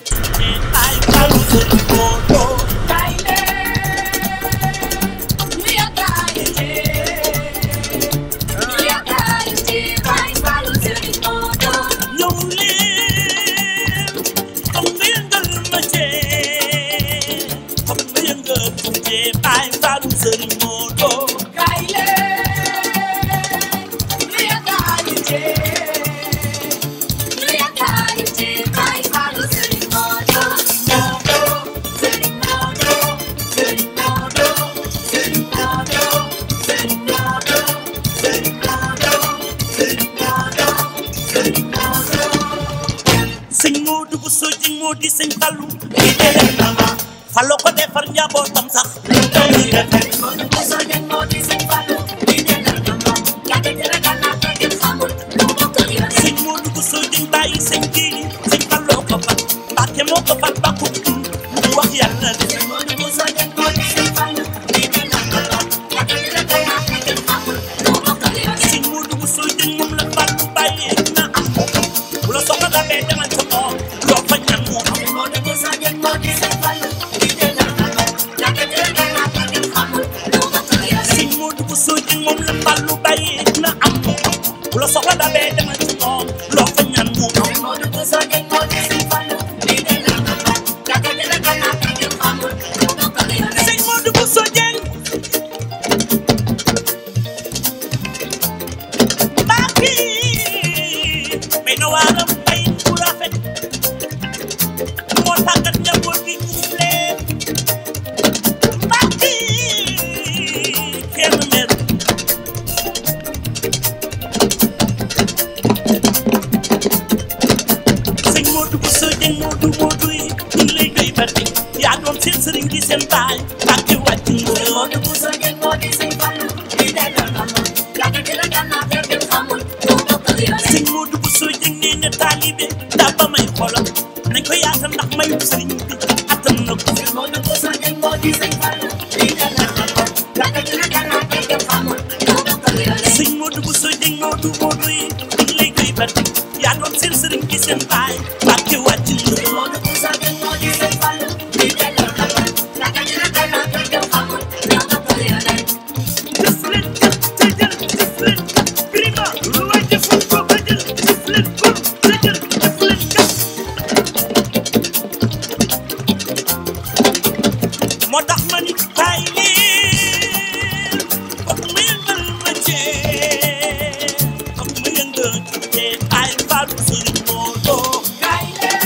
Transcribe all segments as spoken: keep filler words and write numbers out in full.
di sëñ Fallu di dégg na ma Fallu ko defar njabootam sax lu doon di defee ko so den moo di sëñ Fallu di dégg na ma ya de tere kana te di xamul lu bokk ak yoon sëñ Moodu ko so den bàyyi sëñ Jili sëñ Fallu ko fat Mbàkke moo ko fat ba ko mu wax yàlla sëñ Moodu ko so den moo di sëñ Fallu di dégg na ma ya de tere kana te di xamul lu bokk ak yoon sëñ Moodu ko so den moom la Fallu bàyyi na am bu la soxla da bee demal ca moom loo fa ñaan mu am sëñ Moodu bu soojin moom la Fallu bàyyi na am bu la soxla da bee demal ci moom loo fa ñaan mu am sëñ Moodu bu soojin moo di sëñ Fallu lii de la nga xam yàgg di la gannaaw te ñu xamul lu bokk ak yoon sëñ Moodu bu soojin baaxi may na waaram bay bu rafet moo tàggat njaboot gi uuf leen baaxi kenn mer sëñ Moodu bu soojin Moodu Moodu yi ñu ngi lay doy bati yaa doon seen sëriñ di seen baay bàkke wàcc nga Moodu bu soojin moo di sëñ Fallu di delloo na ma yàgg di la gannaaw te kenn xamul lu bokk ak yoon sëñ Moodu bu soojin nee na taalibe daa ba may xolam nañ ko yaatal ndax mayu sëriñ bi attan na ko sëñ Moodu bu soojin moo di sëñ Fallu di delloo na ma yàgg di la gannaaw te kenn xamul lu bokk ak yoon sëñ Moodu bu soojin Moodu Moodu yi ñu ngi lay doy bati yaa doon seen sëriñ di seen baay bàkke wàcc nga sëñ Moodu bu soojin moo di sëñ Fallu di delloo na ma yàgg di la gannaaw te kenn xamul lu bokk ak yoon def leen kat te jël def leen kat prima lu waay deful ko ba jël def leen ko te jël def leen kat moo tax ma ni kaay leen foog ma yëngal ma cee foog ma yëngal cee ay Fallu sëriñ Moodu kaay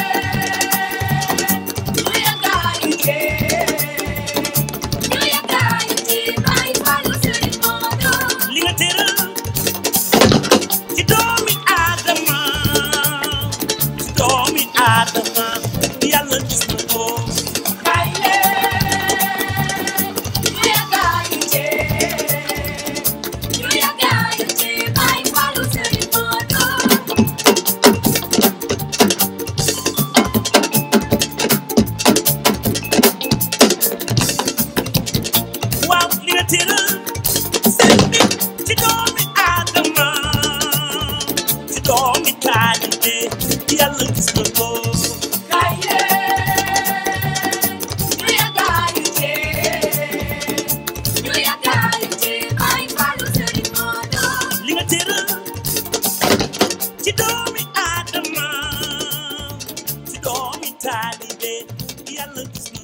leen ñu yëngal cee ñu yëngal cee ay Fallu sëriñ Moodu li nga tëral ci doomi Aadama ci doomi Aadama yàlla gis na ko kaay leen ñu yëngal cee ñu yëngal cee ay Fallu sëriñ Moodu waaw li nga tëral sëñ bi ci doomi Aadama ci doomi taalibe yàlla gis na ko kaay leen ñu yëngal cee ñu yëngal cee ay Fallu sëriñ Moodu li nga tëral ci doomi Aadama ci doomi taalibe yàlla gis na